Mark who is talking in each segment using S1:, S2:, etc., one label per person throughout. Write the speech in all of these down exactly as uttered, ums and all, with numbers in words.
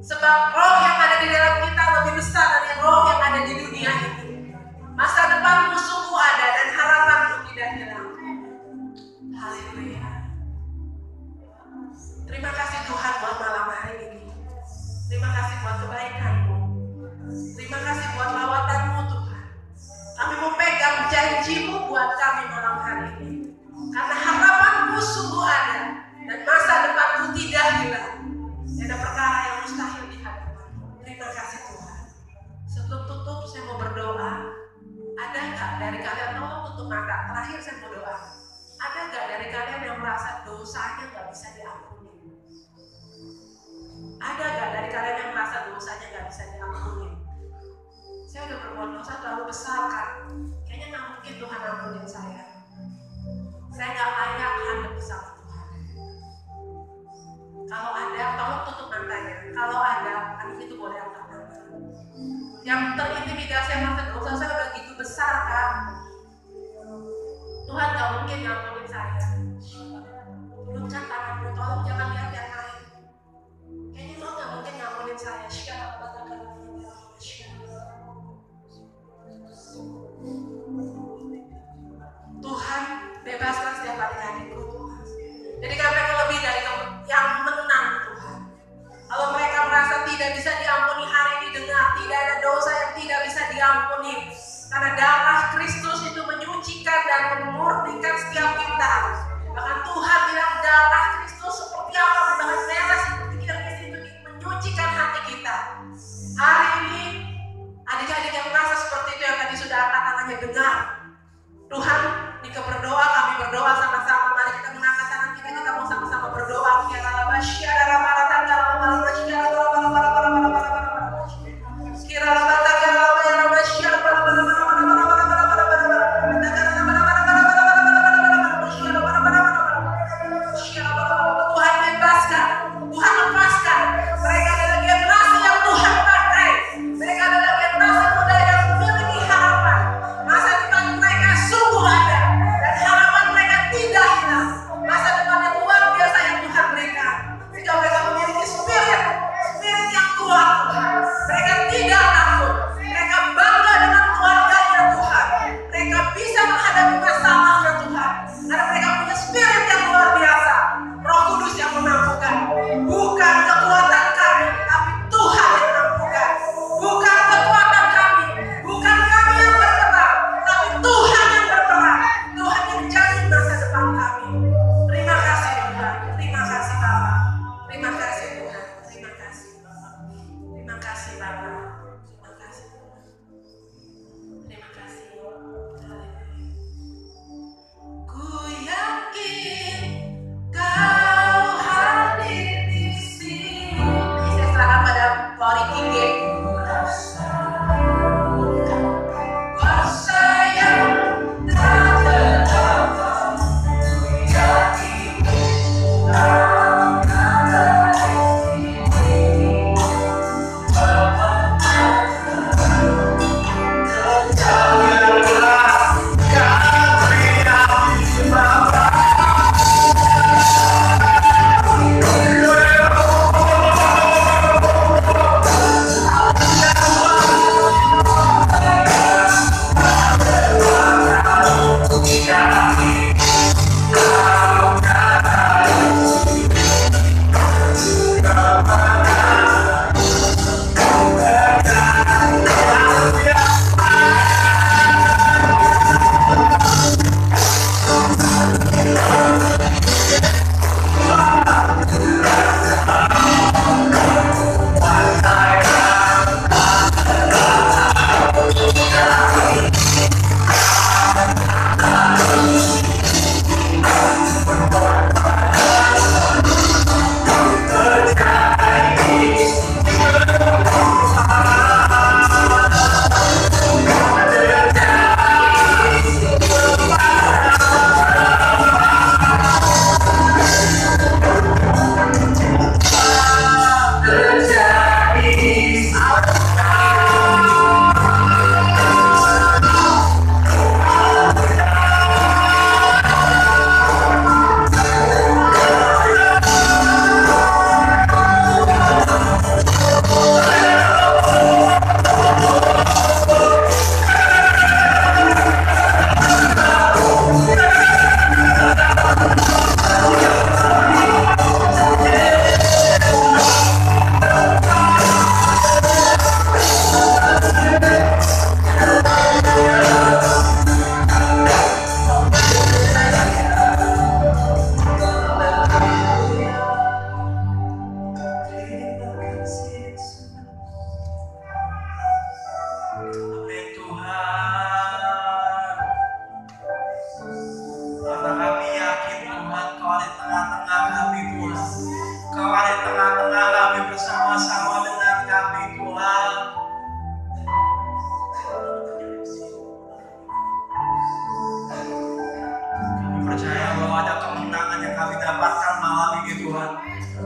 S1: Sebab roh yang ada di dalam kita lebih besar dari roh yang ada di dunia ini. Masa depanmu sungguh ada dan harapanmu tidak hilang. Haleluya. Terima kasih Tuhan buat malam hari ini. Terima kasih buat kebaikan-Mu. Terima kasih buat lawatan-Mu Tuhan. Kami mau pegang janji-Mu buat kami malam hari ini. Karena harapan-Mu sungguh ada dan masa depan-Mu tidak hilang. Tidak ada perkara yang mustahil di hadapan-Mu. Terima kasih Tuhan. Sebelum tutup saya mau berdoa. Ada nggak dari kalian, tolong tutup mata. Terakhir saya mau doa. Ada nggak dari kalian yang merasa dosanya nggak bisa diampuni? Ada nggak dari kalian yang merasa dosanya nggak bisa diampuni? Saya udah berbuat dosa terlalu besar kan? Kayaknya nggak mungkin Tuhan ampunin saya. Saya nggak layak hadap bersama Tuhan. Kalau ada, tolong tutup matanya. Kalau ada, anak itu boleh angkat tangan. Yang terintimidasi sama dosa saya udah gitu besar kan? Tuhan nggak mungkin ngampunin saya. Turunkan tanganmu, tolong jangan lihat yang lain. Kayaknya Tuhan nggak mungkin ngampunin saya. Tuhan bebaskan setiap adik-adikku Tuhan. Jadi kami lebih dari yang menang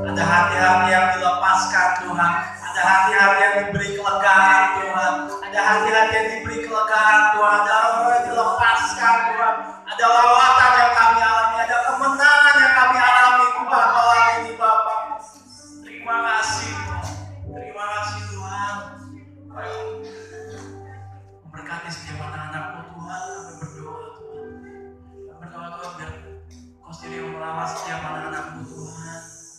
S2: Ada hati-hati yang dilepaskan Tuhan. Ada hati-hati yang diberi kelegaan Tuhan. Ada hati-hati yang diberi kelegaan Tuhan. Ada orang yang dilepaskan Tuhan. Ada lawatan yang kami alami. Ada kemenangan yang kami alami Tuhan malam ini Bapak. Terima kasih Tuhan. Terima kasih Tuhan. Memberkati setiap anak-anakmu Tuhan. Kami berdoa Tuhan. Kami berdoa Tuhan biar Kau sendiri yang merawat setiap anak-anakmu Tuhan.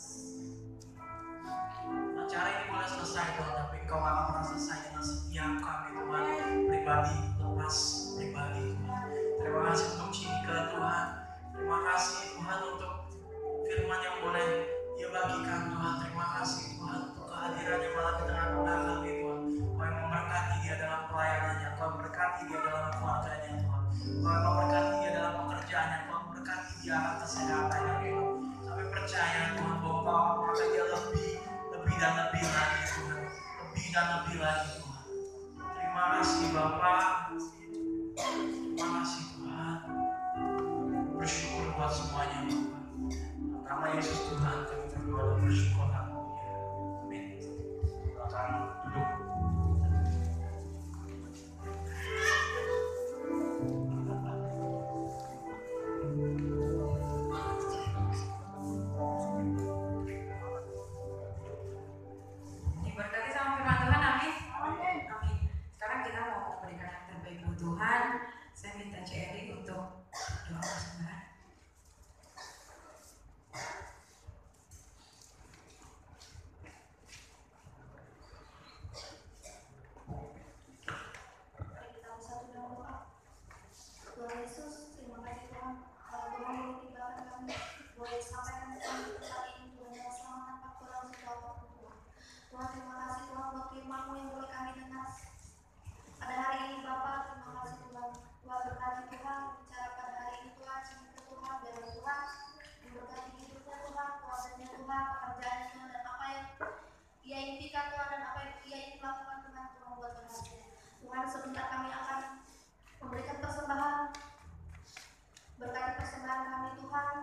S2: Acara ini boleh selesai Tuhan, tapi Engkau akan pernah selesai dengan setiap kami Tuhan. Pribadi, lepas pribadi Tuhan. Terima kasih untuk Cinika Tuhan. Terima kasih Tuhan untuk firman yang boleh Dia bagikan Tuhan. Terima kasih Tuhan untuk kehadirannya malam di tengah-tengah kami Tuhan. Kau yang memberkati dia dalam pelayanannya. Kau yang memberkati dia dalam keluarganya Tuhan. Kau yang memberkati dia dalam pekerjaannya. Kau yang memberkati dia akan kesehatannya Tuhan. Kami percaya Tuhan bahwa Kau akan memakai dia lebih lebih dan lebih lagi Tuhan. Lebih dan lebih lagi Tuhan. Terima kasih Bapa. Terima kasih Tuhan. Bersyukur buat semuanya Bapak. Nama Yesus Tuhan kami berdoa dan bersyukur. Haleluya. Amin. Silakan duduk.
S3: Diberkati sama firman Tuhan, amin. Amin. Sekarang kita mau memberikan yang terbaik buat Tuhan. Saya minta Cherry untuk doa persembahan.
S4: Tuhan Yesus, terima kasih Tuhan. Kalau Tuhan menitipkan kami, boleh sampaikan kami saat ini Tuhan yang selamat tanpa kurang sedikit Tuhan. Tuhan terima kasih Tuhan buat firman-Mu yang boleh kami dengar pada hari ini Bapak. Terima kasih Tuhan. Tuhan berkati Tuhan bicara pada hari ini Tuhan. Semoga Tuhan biar Tuhan memberkati hidupnya Tuhan, keluarganya Tuhan, pekerjaannya Tuhan, dan apa yang Ia impikan Tuhan dan apa yang Ia ingin lakukan Tuhan Tuhan buat berhasil. Tuhan sebentar kami akan memberikan persembahan. Berkati persembahan kami Tuhan,